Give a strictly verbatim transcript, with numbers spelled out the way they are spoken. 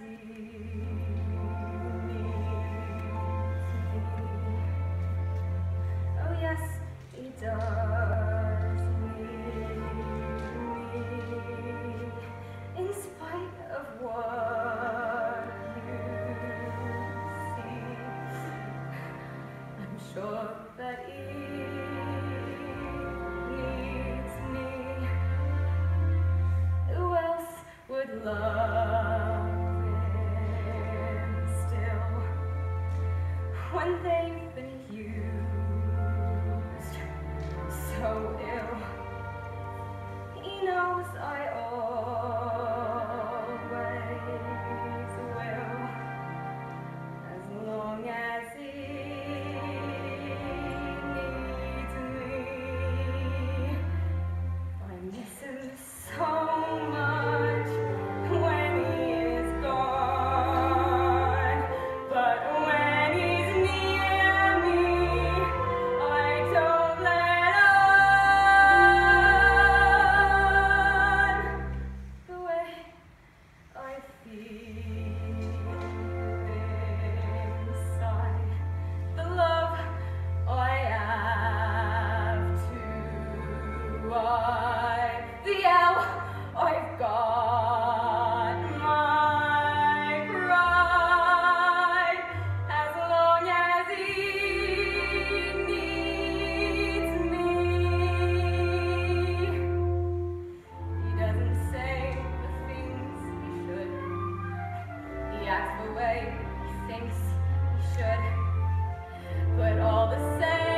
Oh yes, he does need me, in spite of what you see. I'm sure that he needs me. Who else would love him still when they've been used so ill? He knows I always will, as long as he needs me. I miss him so much when he is gone, but when he's near me, I don't let on. The way I feel inside, the love I have to I, the L I've got my pride, as long as he needs me. He doesn't say the things he should, he acts the way he thinks he should, but all the same